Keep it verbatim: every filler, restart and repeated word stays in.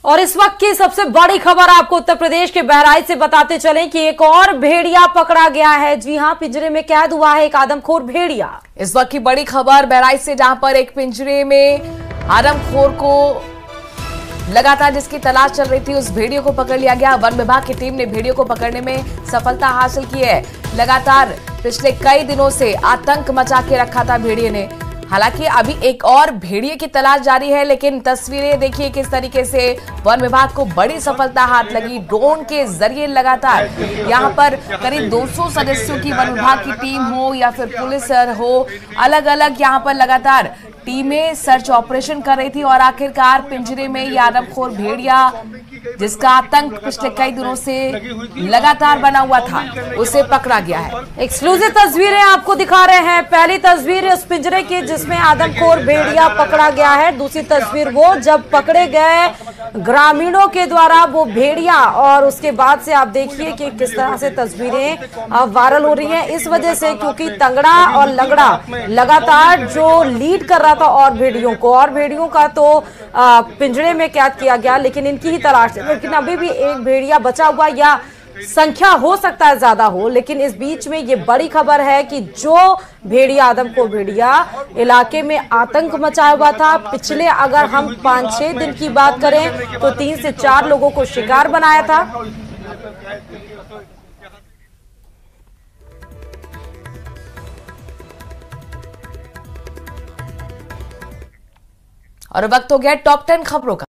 और इस वक्त की सबसे बड़ी खबर आपको उत्तर प्रदेश के बहराइच से बताते चलें कि एक और भेड़िया पकड़ा गया है। जी हां, पिंजरे में कैद हुआ है एक आदमखोर भेड़िया। इस वक्त की बड़ी खबर बहराइच से, जहां पर एक पिंजरे में आदमखोर को लगातार जिसकी तलाश चल रही थी, उस भेड़िए को पकड़ लिया गया। वन विभाग की टीम ने भेड़िए को पकड़ने में सफलता हासिल की है। लगातार पिछले कई दिनों से आतंक मचा के रखा था भेड़िए ने। हालांकि अभी एक और भेड़िए की तलाश जारी है, लेकिन तस्वीरें देखिए किस तरीके से वन विभाग को बड़ी सफलता हाथ लगी। ड्रोन के जरिए लगातार यहां पर करीब दो सौ सदस्यों की वन विभाग की टीम हो या फिर पुलिस हो, अलग अलग यहां पर लगातार टीमें सर्च ऑपरेशन कर रही थी और आखिरकार पिंजरे में ये आदमखोर भेड़िया, जिसका आतंक पिछले कई दिनों से लगातार बना हुआ था, उसे पकड़ा गया है। एक्सक्लूसिव तस्वीरें आपको दिखा रहे हैं। पहली तस्वीर इस पिंजरे की जिसमें आदमखोर भेड़िया पकड़ा गया है। दूसरी तस्वीर वो जब पकड़े गए ग्रामीणों के द्वारा वो भेड़िया, और उसके बाद से आप देखिए कि किस तरह से तस्वीरें वायरल हो रही हैं। इस वजह से क्योंकि तंगड़ा और लंगड़ा लगातार जो लीड कर रहा था और भेड़ियों को, और भेड़ियों का तो पिंजरे में कैद किया गया, लेकिन इनकी ही तलाश, लेकिन अभी भी एक भेड़िया बचा हुआ, या संख्या हो सकता है ज्यादा हो। लेकिन इस बीच में ये बड़ी खबर है कि जो भेड़िया, आदमखोर भेड़िया इलाके में आतंक मचाया हुआ था। पिछले अगर हम पांच छह दिन की बात करें तो तीन से चार लोगों को शिकार बनाया था। और वक्त हो गया टॉप टेन खबरों का।